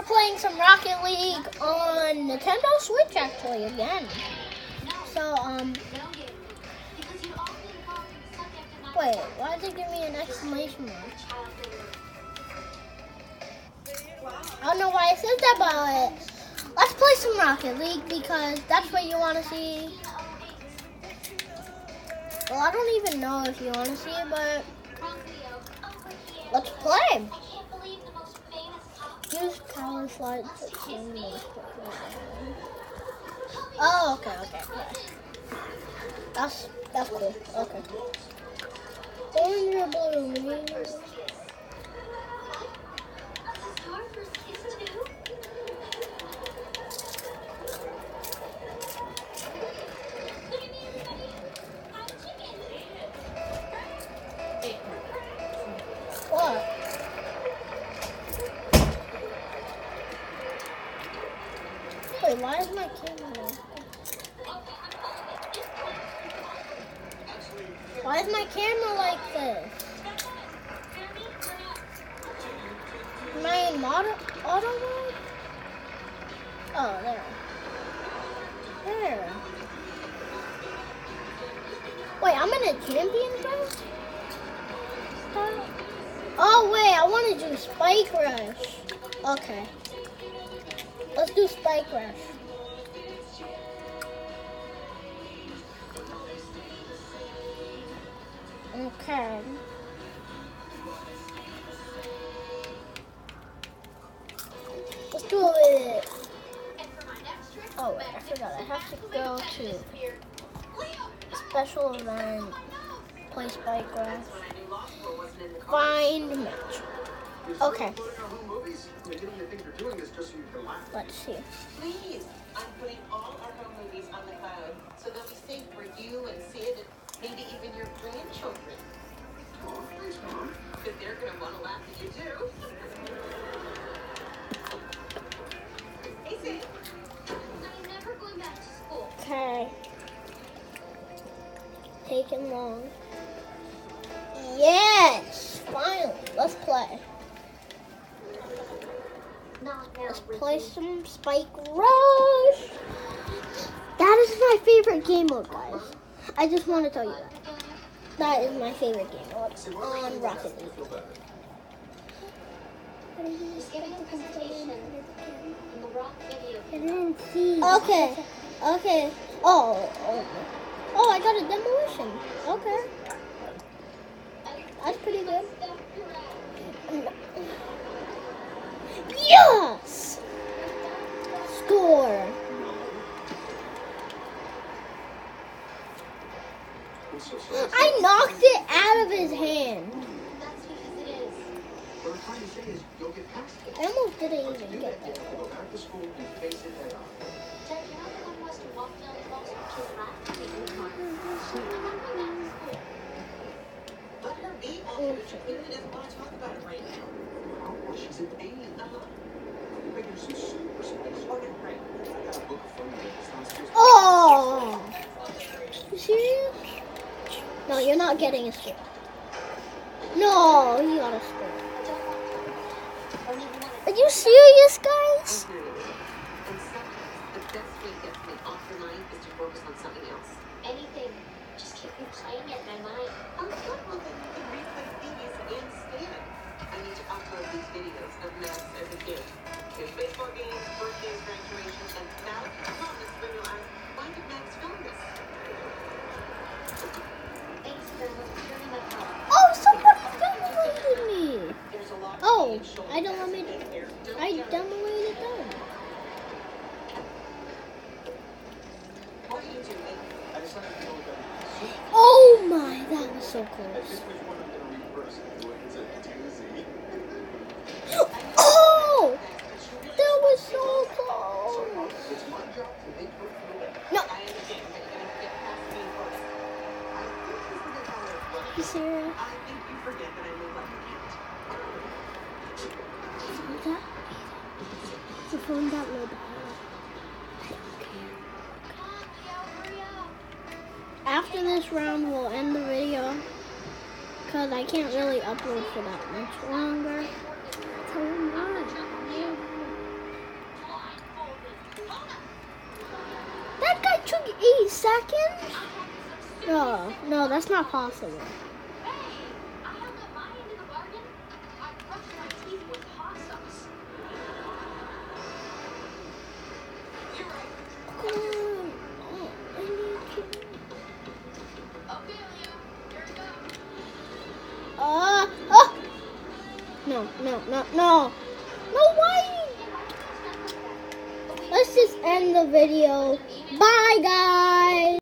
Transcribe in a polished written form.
we're playing some Rocket League on Nintendo Switch actually again. So, wait, why did it give me an exclamation mark? I don't know why it says that, but let's play some Rocket League because that's what you want to see. Well, I don't even know if you want to see it, but let's play. Use power slide to send me. Oh, okay. That's cool. Okay. Orange or blue? What? Wait, why is my camera? Why is my camera like this? Am I in auto mode? Oh, there. There. Wait, I'm in a champion mode? Oh, wait, I want to do Spike Rush. Okay. Let's do Spike Rush. Okay. Let's do it. Oh, wait, I forgot. I have to go to special event, play Spike Rush, find match. Okay. Let's see. Please, I'm putting all our home movies on the cloud so they'll be safe for you and Sid and maybe even your grandchildren. Oh, thanks, Mom. But they're going to want to laugh at you too. Hey, Sid. I'm never going back to school. Okay. Taking long. Yes! Finally, let's play. Let's play some Spike Rush. That is my favorite game mode, guys. I just want to tell you that. That is my favorite game mode on Rocket League. Okay. Oh, I got a demolition. Okay. That's pretty good. Yes! Score. I knocked it out of his hand. That's because it is. What I'm trying to say is you'll get past it. I almost didn't even get that. Go back to school and face it head on. Dad, you're not the one who has to walk down the halls with kids laughing at your car. I'm not going back to school. Let her be. She clearly doesn't want to talk about it right now. Well, she's in pain. Make her some soup or something. Okay, right. I got a book from you. It's not supposed to. Oh! You serious? No, you're not getting a score. No, he got a score. Are you serious, guys? And sometimes the best way to get me off your mind is to focus on something else. Anything. Just keep replaying it in my mind. Oh, good. Well, then you can replay these and Stan. I need to upload these videos of Max as a kid. His baseball games, birthdays, graduations, and now I promise when you'll ask, why did Max film this? Thanks for sharing my phone. Oh, somebody downloaded me. There's a lot Oh, of shoulder I downloaded here. I downloaded them. What are you doing? I decided to go with that. Oh my, that was so I close. just which one I'm going to reverse and do it. It's a doozy. Oh! That was so close. It's my job to make her feel better. No. I understand, but you're gonna get past me first. I think you forget how it works. You serious? I think you forget that I look like a cat. The phone got low battery. After this round, we'll end the video because I can't really upload for that much longer. Come on. seconds? No, that's not possible. I held up my end of the bargain. I brushed my teeth with hot sauce. You're right. Okay, Leo. Here we go. No, why? Let's just end the video. Bye, guys.